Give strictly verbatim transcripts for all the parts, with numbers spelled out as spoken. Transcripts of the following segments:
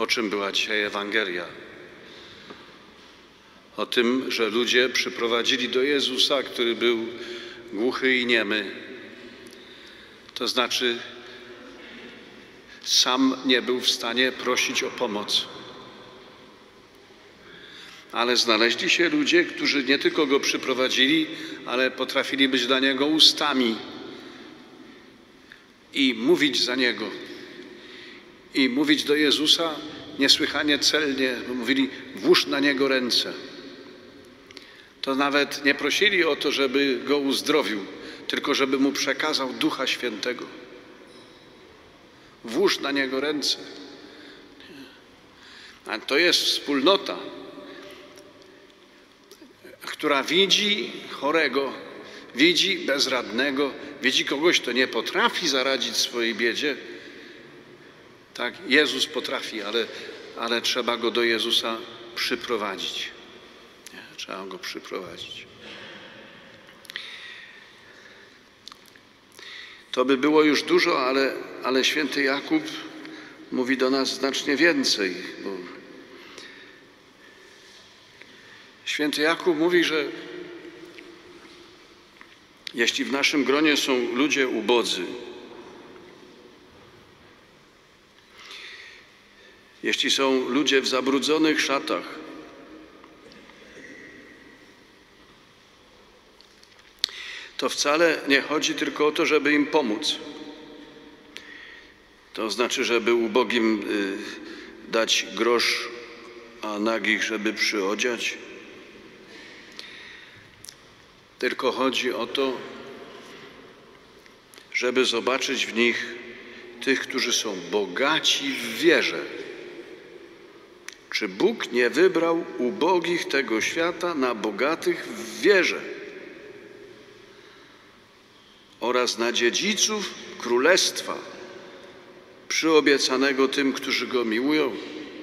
czym była dzisiaj Ewangelia? O tym, że ludzie przyprowadzili do Jezusa, który był głuchy i niemy. To znaczy, sam nie był w stanie prosić o pomoc. Ale znaleźli się ludzie, którzy nie tylko go przyprowadzili, ale potrafili być dla niego ustami i mówić za niego. I mówić do Jezusa niesłychanie celnie. Mówili: włóż na niego ręce. To nawet nie prosili o to, żeby go uzdrowił, tylko żeby mu przekazał Ducha Świętego. Włóż na niego ręce. A to jest wspólnota, która widzi chorego, widzi bezradnego, widzi kogoś, kto nie potrafi zaradzić swojej biedzie. Tak, Jezus potrafi, ale, ale trzeba go do Jezusa przyprowadzić. Nie, trzeba go przyprowadzić. To by było już dużo, ale, ale święty Jakub mówi do nas znacznie więcej. Bo święty Jakub mówi, że jeśli w naszym gronie są ludzie ubodzy, jeśli są ludzie w zabrudzonych szatach, to wcale nie chodzi tylko o to, żeby im pomóc. To znaczy, żeby ubogim y, dać grosz, a nagich, żeby przyodziać. Tylko chodzi o to, żeby zobaczyć w nich tych, którzy są bogaci w wierze. Czy Bóg nie wybrał ubogich tego świata na bogatych w wierze oraz na dziedziców Królestwa przyobiecanego tym, którzy Go miłują?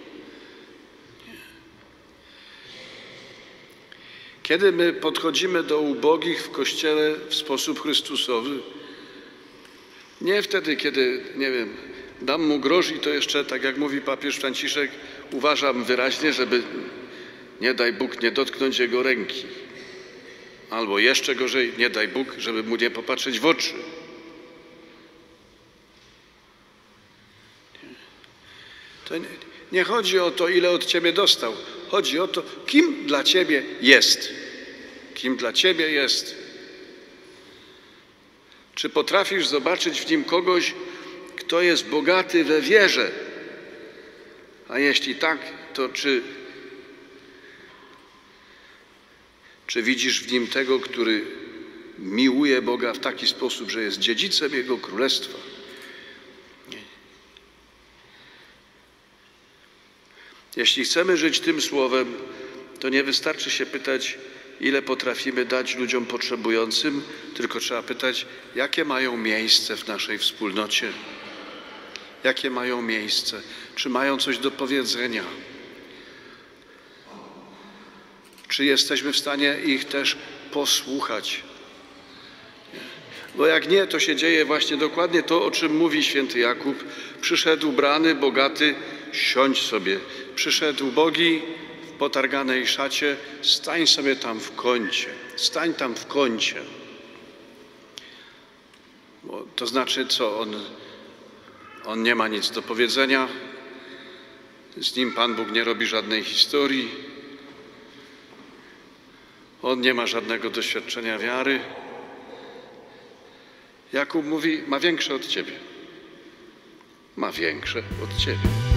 Kiedy my podchodzimy do ubogich w Kościele w sposób chrystusowy, nie wtedy, kiedy, nie wiem, dam mu grosz i to jeszcze, tak jak mówi papież Franciszek, uważam wyraźnie, żeby, nie daj Bóg, nie dotknąć jego ręki. Albo jeszcze gorzej, nie daj Bóg, żeby mu nie popatrzeć w oczy. To nie, nie chodzi o to, ile od Ciebie dostał. Chodzi o to, kim dla Ciebie jest. Kim dla Ciebie jest. Czy potrafisz zobaczyć w nim kogoś, kto jest bogaty we wierze? A jeśli tak, to czy, czy widzisz w nim tego, który miłuje Boga w taki sposób, że jest dziedzicem Jego Królestwa? Nie. Jeśli chcemy żyć tym słowem, to nie wystarczy się pytać, ile potrafimy dać ludziom potrzebującym, tylko trzeba pytać, jakie mają miejsce w naszej wspólnocie. Jakie mają miejsce? Czy mają coś do powiedzenia? Czy jesteśmy w stanie ich też posłuchać? Bo jak nie, to się dzieje właśnie dokładnie to, o czym mówi święty Jakub. Przyszedł ubrany, bogaty, siądź sobie. Przyszedł ubogi w potarganej szacie, stań sobie tam w kącie. Stań tam w kącie. Bo to znaczy co? On, on nie ma nic do powiedzenia. Z nim Pan Bóg nie robi żadnej historii. On nie ma żadnego doświadczenia wiary. Jakub mówi, ma większe od Ciebie. Ma większe od Ciebie.